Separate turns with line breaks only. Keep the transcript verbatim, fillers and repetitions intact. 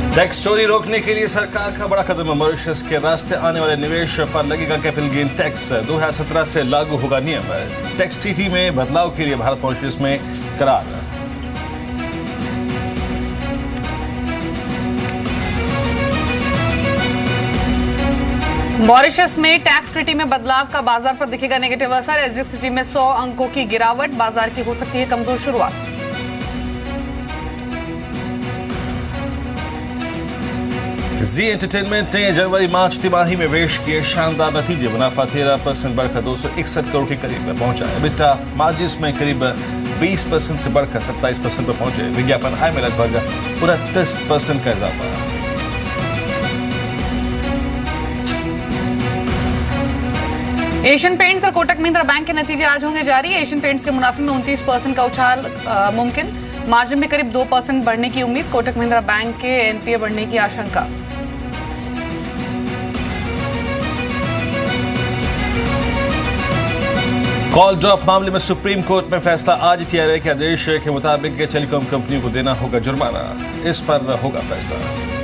Tax चोरी रोकने के लिए सरकार का बड़ा कदम। मॉरिशस के रास्ते आने वाले निवेश पर लगेगा कैपिटल गेन टैक्स। दो हज़ार सत्रह से लागू होगा नियम। टैक्स ट्रीटी में बदलाव के लिए भारत मॉरिशस में करार।
मॉरिशस में टैक्स ट्रीटी में बदलाव का बाजार पर दिखेगा नेगेटिव असर। एग्जिट ट्रीटी में सौ अंकों की गिरावट। बाजार की हो सकती है कमजोर शुरुआत।
जी एंटरटेनमेंट ने जनवरी मार्च तिमाही में पेश किए शानदार नतीजे। मुनाफा तेरह परसेंट बढ़कर दो सौ इकसठ करोड़ के करीब पहुंचा। एबिटा मार्जिन में करीब बीस परसेंट से बढ़कर सत्ताईस परसेंट पर पहुंचे। विज्ञापन आय में लगभग उनतीस परसेंट का इजाफा।
एशियन पेंट्स और कोटक महिंद्रा बैंक के नतीजे आज होंगे जारी। एशियन पेंट्स के मुनाफे में उनतीस परसेंट का उछाल मुमकिन। मार्जिन में करीब दो परसेंट बढ़ने की उम्मीद। कोटक महिंद्रा बैंक के एनपीए बढ़ने की आशंका।
कॉल ड्रॉप मामले में सुप्रीम कोर्ट में फैसला आज। टीआरए के आदेश के मुताबिक टेलीकॉम कंपनियों को देना होगा जुर्माना। इस पर होगा फैसला।